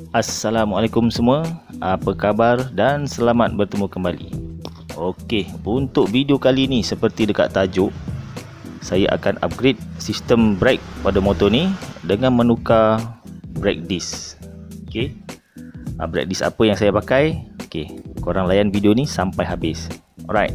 Assalamualaikum semua, apa khabar dan selamat bertemu kembali. Okey, untuk video kali ni seperti dekat tajuk, saya akan upgrade sistem brake pada motor ni dengan menukar brake disc. Okey, brake disc apa yang saya pakai? Okey, korang layan video ni sampai habis. Alright.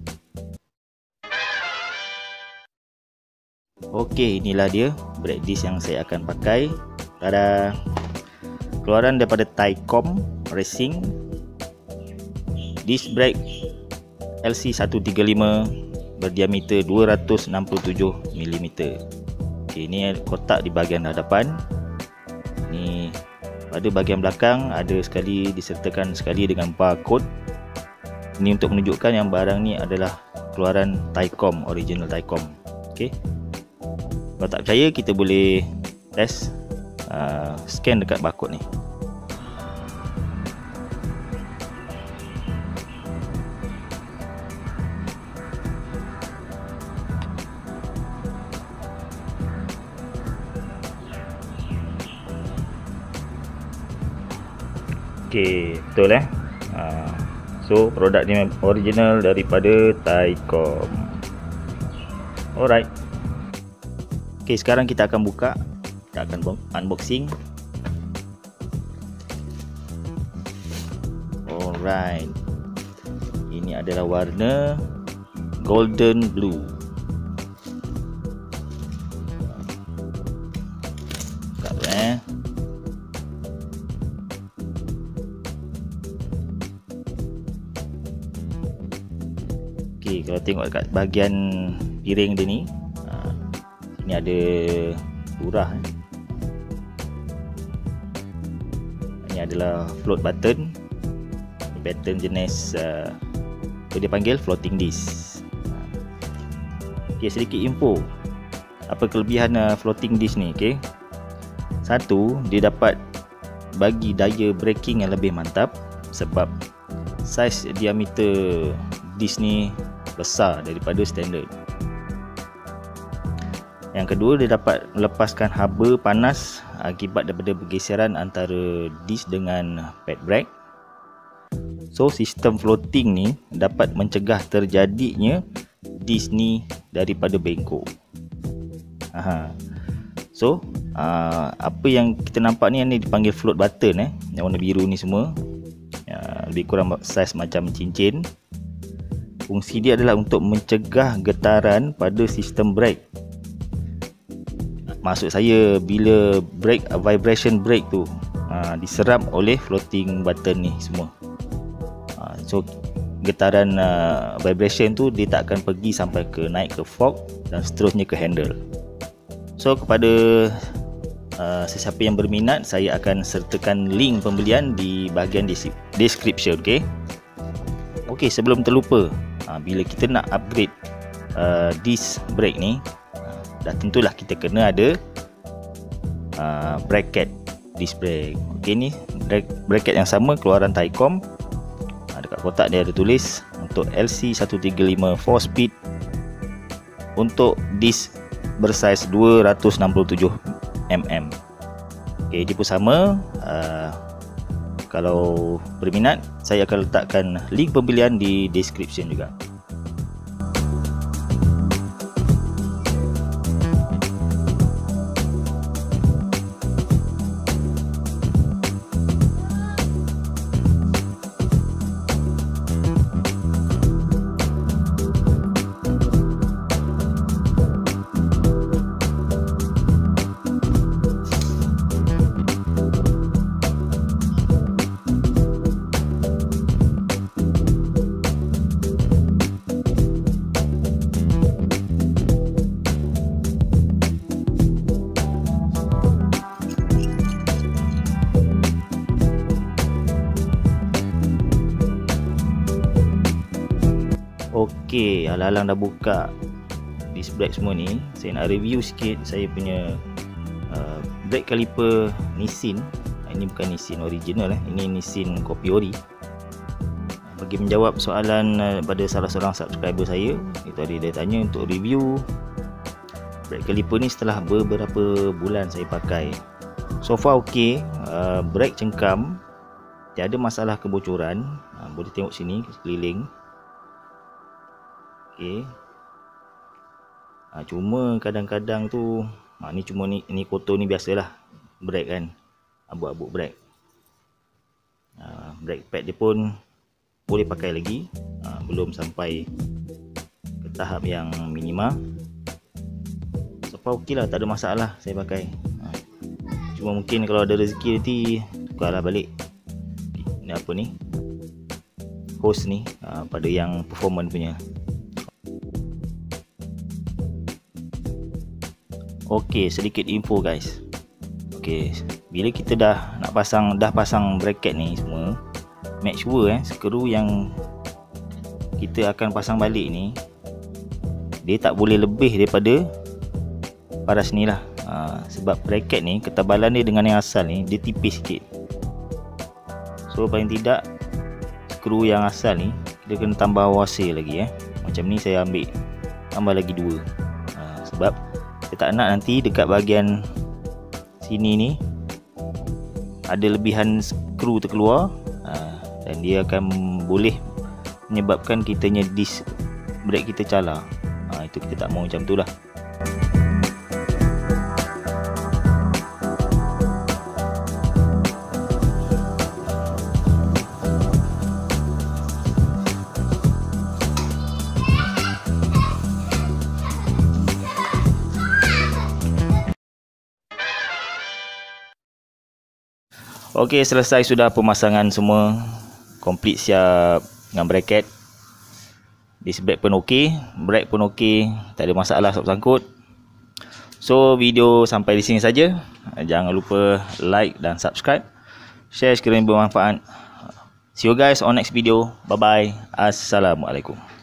Okey, inilah dia brake disc yang saya akan pakai. Tada. Keluaran daripada Taicom Racing, disc brake LC135 berdiameter 267 mm. Okey, ini kotak di bahagian hadapan. Ni pada bahagian belakang ada sekali disertakan sekali dengan barcode. Ini untuk menunjukkan yang barang ni adalah keluaran Taicom, original Taicom. Okey. Kalau tak percaya, kita boleh test scan dekat barcode ni. Okey, betul so produk ni original daripada Taicom. Alright. Okey, sekarang kita akan buka. Kita akan unboxing. Alright. Ini adalah warna golden blue. Buka dulu Okey, kalau tengok dekat bahagian piring dia ni, ini ada lurah. Ini adalah float button. Ini pattern jenis dia panggil floating disc. Okey, sedikit info apa kelebihan floating disc ni. Okey, satu, dia dapat bagi daya braking yang lebih mantap sebab saiz diameter disc ni besar daripada standard. Yang kedua, dia dapat melepaskan haba panas akibat daripada pergeseran antara disc dengan pad brake. So sistem floating ni dapat mencegah terjadinya disc ni daripada bengkok. So apa yang kita nampak ni, yang ni dipanggil float button, yang warna biru ni semua, lebih kurang saiz macam cincin. Fungsi dia adalah untuk mencegah getaran pada sistem brake. Maksud saya, bila brake, vibration brake tu diserap oleh floating button ni semua. So getaran vibration tu dia tak akan pergi sampai ke naik ke fork dan seterusnya ke handle. So kepada sesiapa yang berminat, saya akan sertakan link pembelian di bahagian description. Okey, sebelum terlupa, bila kita nak upgrade disc brake ni, dah tentulah kita kena ada bracket disc brake. Okey, ni bracket yang sama keluaran Taicom. Dekat kotak dia ada tulis untuk LC135 4 speed untuk disc bersaiz 267 mm. Okey, dia pun sama. Kalau berminat, saya akan letakkan link pembelian di description juga. Okey, alang-alang dah buka disc brake semua ni, saya nak review sikit saya punya brake caliper Nissin. Ini bukan Nissin original, ini Nissin kopi ori. Bagi menjawab soalan pada salah seorang subscriber saya, itu tadi dia tanya untuk review brake caliper ni setelah beberapa bulan saya pakai. So far okey, brake cengkam, tiada masalah kebocoran. Boleh tengok sini sekeliling. Okey. Cuma kadang-kadang tu ni cuma ni kotor ni biasalah brake kan, abuk-abuk brake. Brake pad dia pun boleh pakai lagi, belum sampai ke tahap yang minima. So far okey lah, tak ada masalah saya pakai. Cuma mungkin kalau ada rezeki nanti tukarlah balik ni apa ni, hose ni pada yang performance punya. Okey, sedikit info guys. Okey, bila kita dah pasang bracket ni semua, make sure skru yang kita akan pasang balik ni dia tak boleh lebih daripada paras ni lah. Sebab bracket ni ketebalan dia dengan yang asal ni dia tipis sikit. So paling tidak skru yang asal ni dia kena tambah wasi lagi Macam ni saya ambil tambah lagi 2. Sebab saya tak nak nanti dekat bahagian sini ni ada lebihan skru terkeluar, dan dia akan boleh menyebabkan kitanya disc brake kita cala. Itu kita tak mau macam tu lah. Okey, selesai sudah pemasangan semua, komplit siap dengan bracket. Disc brake pun okey, brake pun okey, tak ada masalah sangkut. So video sampai di sini saja. Jangan lupa like dan subscribe, share sekiranya bermanfaat. See you guys on next video. Bye bye. Assalamualaikum.